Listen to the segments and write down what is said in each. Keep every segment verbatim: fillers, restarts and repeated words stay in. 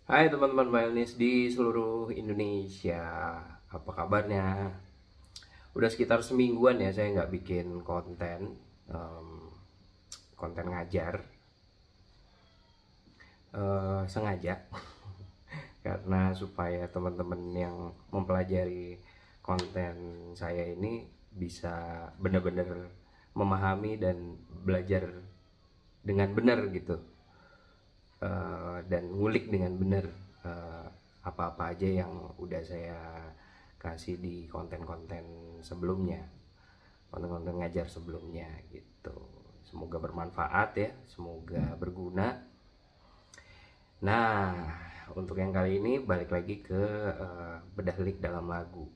Hai teman-teman violinis di seluruh Indonesia, apa kabarnya? Udah sekitar semingguan ya saya nggak bikin konten, em, konten ngajar, eh, sengaja karena supaya teman-teman yang mempelajari konten saya ini bisa benar-benar memahami dan belajar dengan benar gitu. Eh, dan ngulik dengan benar eh, apa-apa aja yang udah saya kasih di konten-konten sebelumnya, konten-konten ngajar sebelumnya gitu. Semoga bermanfaat ya, semoga berguna. Nah, untuk yang kali ini balik lagi ke eh, bedah lirik dalam lagu.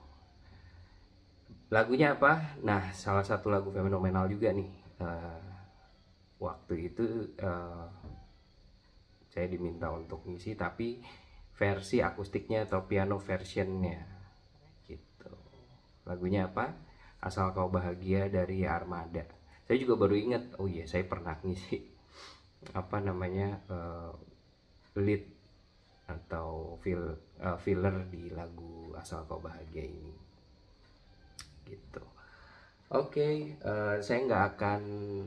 Lagunya apa? Nah, salah satu lagu fenomenal juga nih. Eh, waktu itu eh, saya diminta untuk ngisi tapi versi akustiknya atau piano versionnya gitu. Lagunya apa? Asal Kau Bahagia dari Armada. Saya juga baru ingat, oh iya saya pernah ngisi apa namanya uh, lead atau fill, uh, filler di lagu Asal Kau Bahagia ini gitu. Oke, okay, uh, saya nggak akan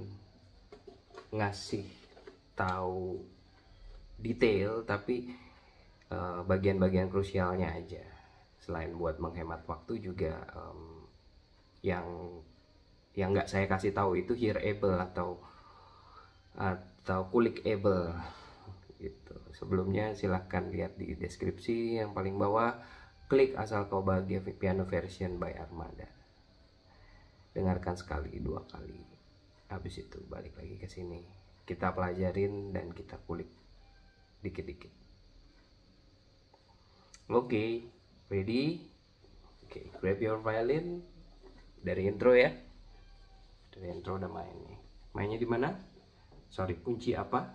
ngasih tahu detail tapi uh, bagian-bagian krusialnya aja. Selain buat menghemat waktu juga um, yang yang nggak saya kasih tahu itu hearable atau atau clickable gitu. Sebelumnya silahkan lihat di deskripsi yang paling bawah, klik Asal Kau Bahagia piano version by Armada. Dengarkan sekali dua kali. Habis itu balik lagi ke sini. Kita pelajarin dan kita kulik dikit-dikit. Oke, okay, ready? Oke, okay, grab your violin. Dari intro ya. Dari intro udah main nih. Mainnya di mana? Sorry, kunci apa?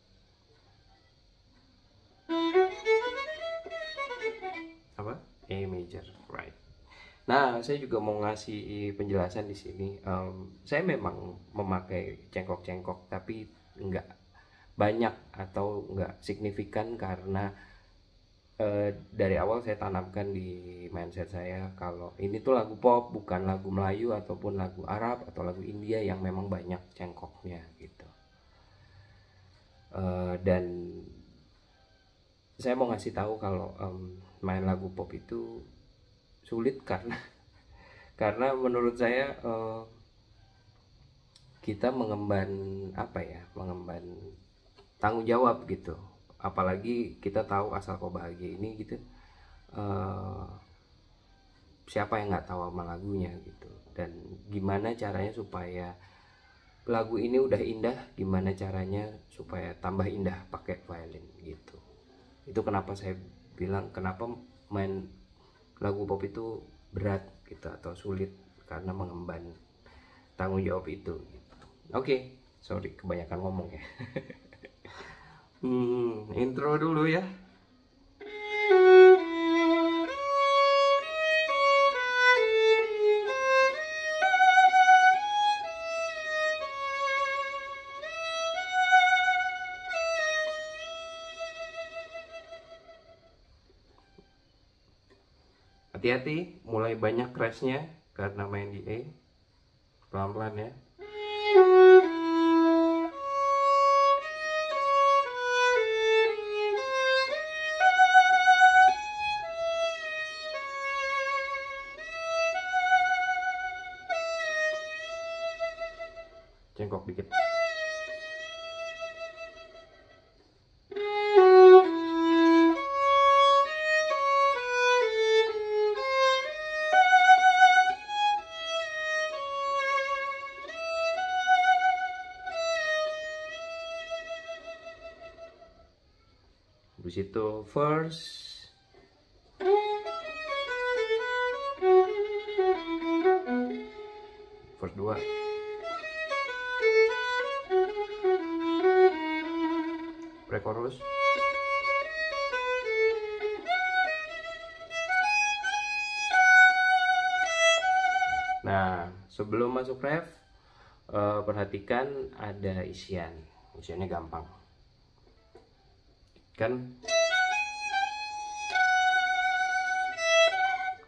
Apa? A major, right. Nah, saya juga mau ngasih penjelasan di sini. Um, saya memang memakai cengkok-cengkok, tapi enggak banyak atau enggak signifikan karena uh, dari awal saya tanamkan di mindset saya kalau ini tuh lagu pop, bukan lagu Melayu ataupun lagu Arab atau lagu India yang memang banyak cengkoknya gitu. Uh, dan saya mau ngasih tahu kalau um, main lagu pop itu sulit karena karena menurut saya uh, kita mengemban apa ya, mengemban tanggung jawab gitu. Apalagi kita tahu Asal Kau Bahagia ini gitu. Uh, siapa yang nggak tahu sama lagunya gitu. Dan gimana caranya supaya lagu ini udah indah, gimana caranya supaya tambah indah pakai violin gitu. Itu kenapa saya bilang kenapa main lagu pop itu berat gitu atau sulit karena mengemban tanggung jawab itu gitu. Oke, okay, sorry kebanyakan ngomong ya. hmm, intro dulu ya. Hati-hati, mulai banyak crashnya karena main di E. Pelan-pelan ya. Cengkok dikit. Habis itu verse, verse dua, pre-chorus. Nah, sebelum masuk ref, eh, perhatikan ada isian. Isiannya gampang. Kan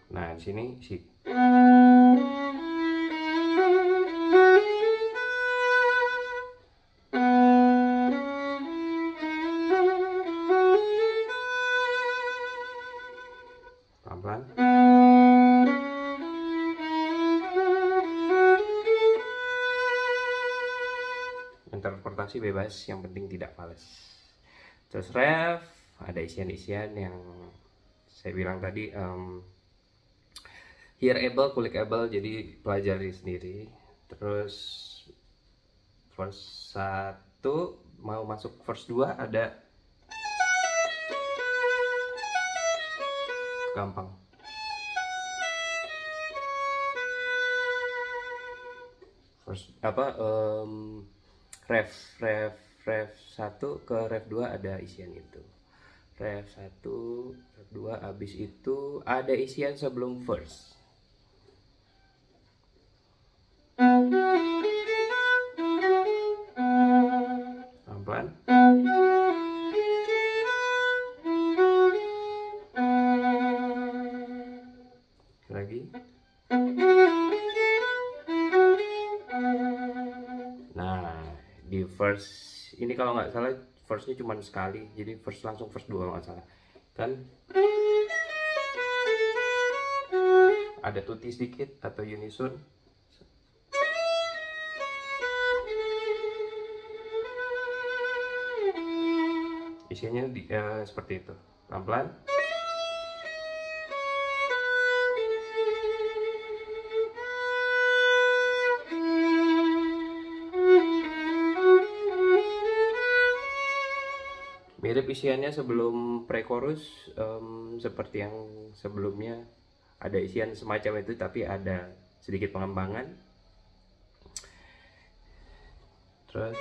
Nah di sini si pelan-pelan. Interpretasi bebas, yang penting tidak fals. Terus ref, ada isian-isian yang saya bilang tadi, um, hearable, clickable, jadi pelajari sendiri. Terus verse satu mau masuk verse dua ada gampang. Verse apa um, ref ref ref satu ke ref dua ada isian itu. Ref satu, ref dua, habis itu ada isian sebelum verse. Pelan-pelan. Lagi. Nah, di verse ini kalau nggak salah verse-nya cuma sekali, jadi verse langsung verse dua kalau nggak salah. Kan ada tutti sedikit atau unison. Isinya di, uh, seperti itu, pelan-pelan. Mirip isiannya sebelum pre-chorus, um, seperti yang sebelumnya ada isian semacam itu, tapi ada sedikit pengembangan. Terus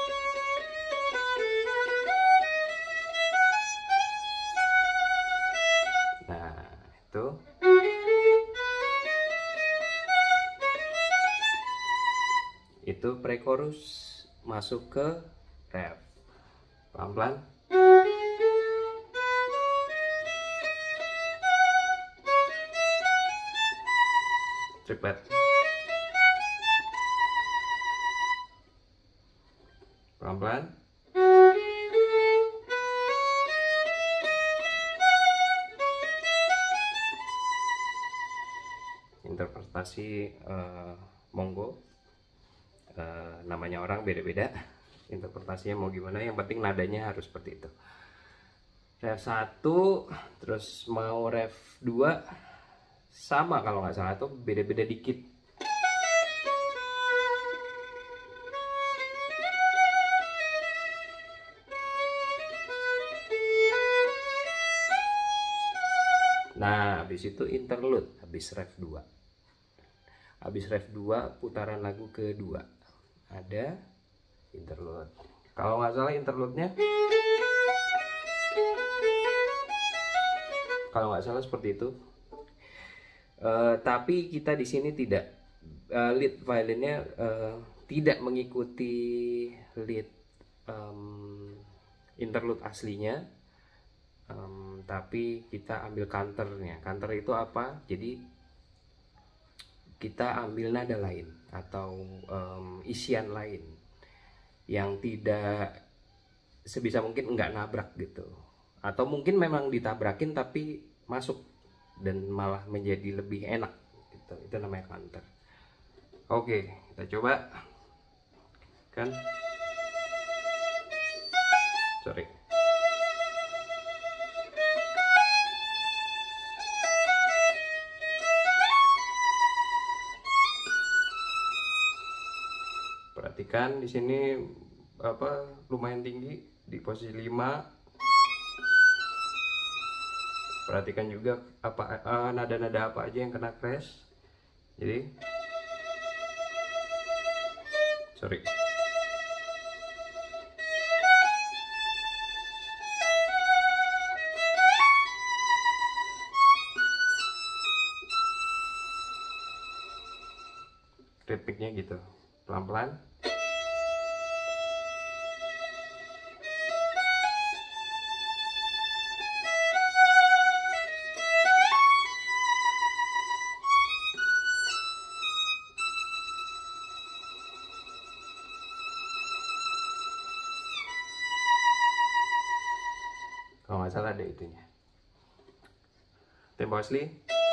nah itu itu pre-chorus masuk ke ref, pelan-pelan. Triplet, pelan-pelan. Interpretasi uh, monggo, uh, namanya orang beda-beda, interpretasinya mau gimana, yang penting nadanya harus seperti itu. Ref satu terus mau ref dua sama kalau nggak salah, tuh beda-beda dikit. Nah habis itu interlude, habis ref dua, habis ref dua putaran lagu kedua ada interlude. Kalau nggak salah interlude-nya, kalau nggak salah seperti itu. Uh, tapi kita di sini tidak, uh, lead violinnya uh, tidak mengikuti lead um, interlude aslinya, um, tapi kita ambil counternya. Counter itu apa? Jadi kita ambil nada lain atau um, isian lain yang tidak sebisa mungkin nggak nabrak gitu, atau mungkin memang ditabrakin tapi masuk dan malah menjadi lebih enak gitu. Itu namanya counter. Oke, kita coba kan, sorry. Perhatikan di sini apa lumayan tinggi di posisi lima. Perhatikan juga apa uh, nada-nada apa aja yang kena crash. Jadi sorry. Ritmiknya gitu, pelan-pelan. kalau nggak salah ada itunya. Tempo asli.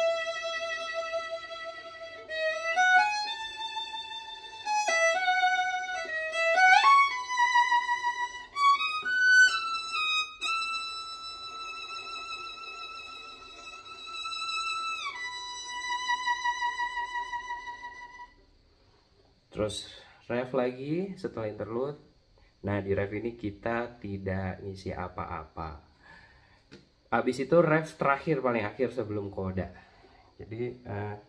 Terus ref lagi setelah interlude. Nah di ref ini kita tidak ngisi apa-apa. Habis itu ref terakhir paling akhir sebelum koda. Jadi uh...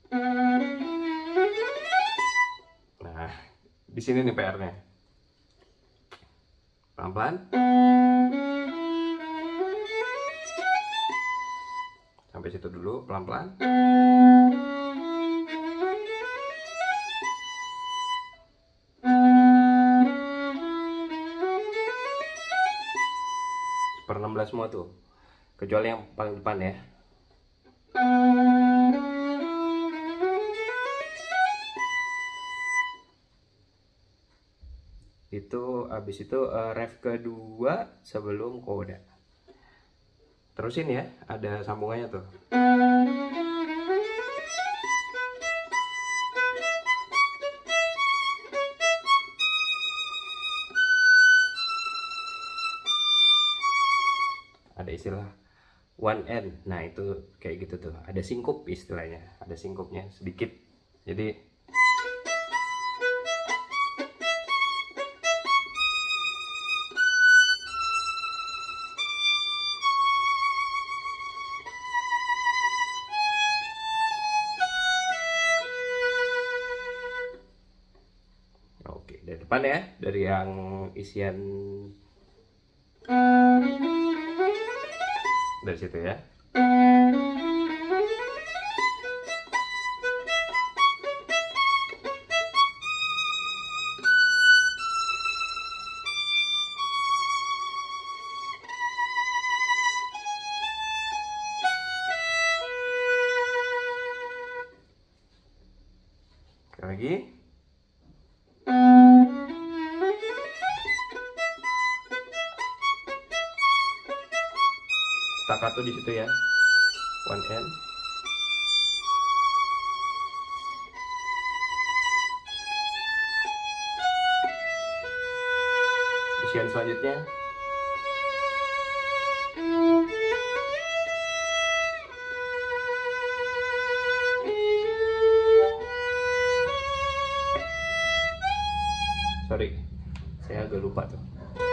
nah di sini nih P R-nya. Pelan-pelan. Sampai situ dulu, pelan-pelan. Per enam belas semua tuh, kecuali yang paling depan ya. Itu habis itu uh, ref kedua sebelum koda. Terusin ya, ada sambungannya tuh. Ada istilah one end, nah itu kayak gitu tuh, ada singkup istilahnya, ada singkupnya sedikit. Jadi oke, dari depan ya, dari yang isian dari situ ya. Sekali lagi. Staccato di situ ya, one end. Isian selanjutnya. Sorry, saya agak lupa tuh.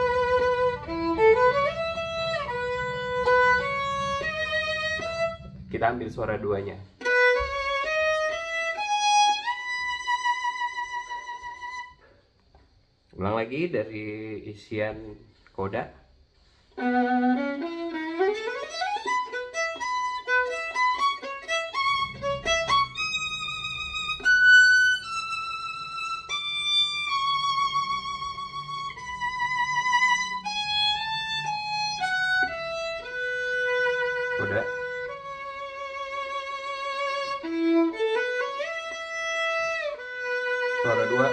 Kita ambil suara duanya. Ulang lagi dari isian koda. Koda. Suara dua.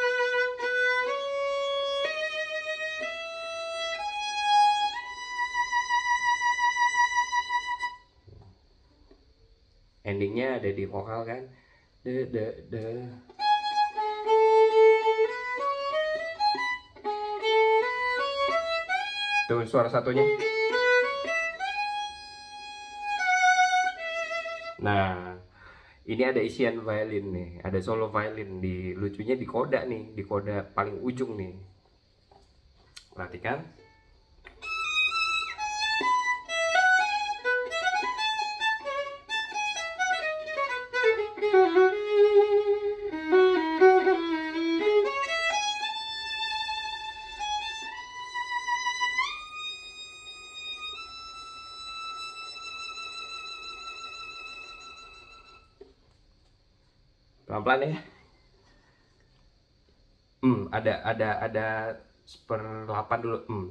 Endingnya ada di vokal kan, de de de. Tuh suara satunya. Nah ini ada isian violin nih, ada solo violin di, lucunya di koda nih, di koda paling ujung nih. Perhatikan. Pelan-pelan ya. Hmm, ada ada ada seperlapan dulu. Hmm.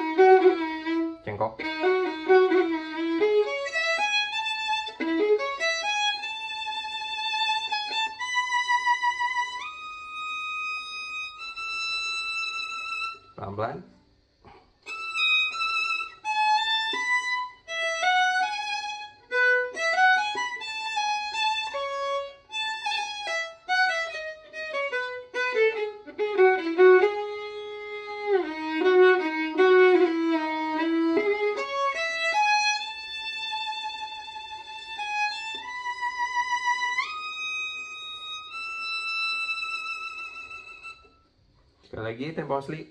Cengkok. pelan-pelan. Sekali lagi tempo asli.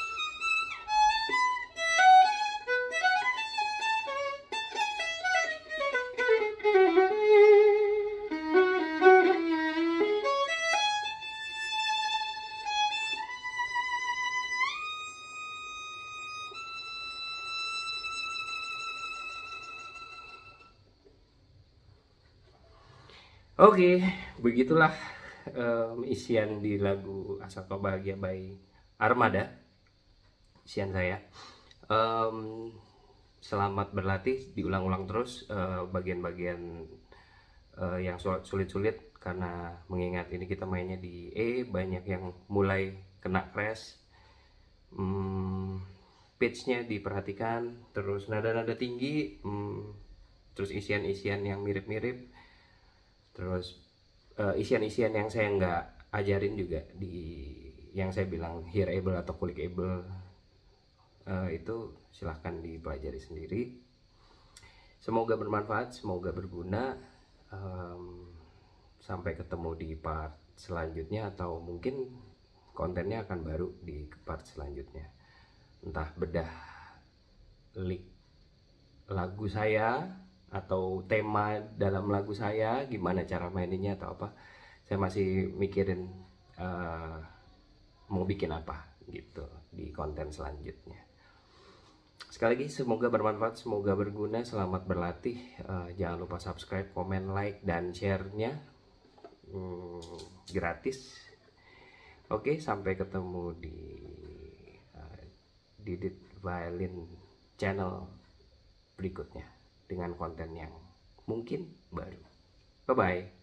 Oke, begitulah um, isian di lagu Asal Kau Bahagia by Armada, isian saya. Um, selamat berlatih, diulang-ulang terus uh, bagian-bagian uh, yang sulit-sulit, karena mengingat ini kita mainnya di E, banyak yang mulai kena crash. Um, pitch-nya diperhatikan, terus nada-nada tinggi, um, terus isian-isian yang mirip-mirip. Terus uh, isian-isian yang saya nggak ajarin juga di yang saya bilang hearable atau clickable, uh, itu silahkan dipelajari sendiri. Semoga bermanfaat, semoga berguna. Um, sampai ketemu di part selanjutnya, atau mungkin kontennya akan baru di part selanjutnya. Entah bedah lick lagu saya atau tema dalam lagu saya, gimana cara maininnya atau apa, saya masih mikirin uh, mau bikin apa gitu di konten selanjutnya. Sekali lagi semoga bermanfaat, semoga berguna, selamat berlatih. Uh, jangan lupa subscribe, komen, like, dan share-nya, hmm, gratis. Oke, sampai ketemu di uh, Didit Violin channel berikutnya dengan konten yang mungkin baru. Bye bye.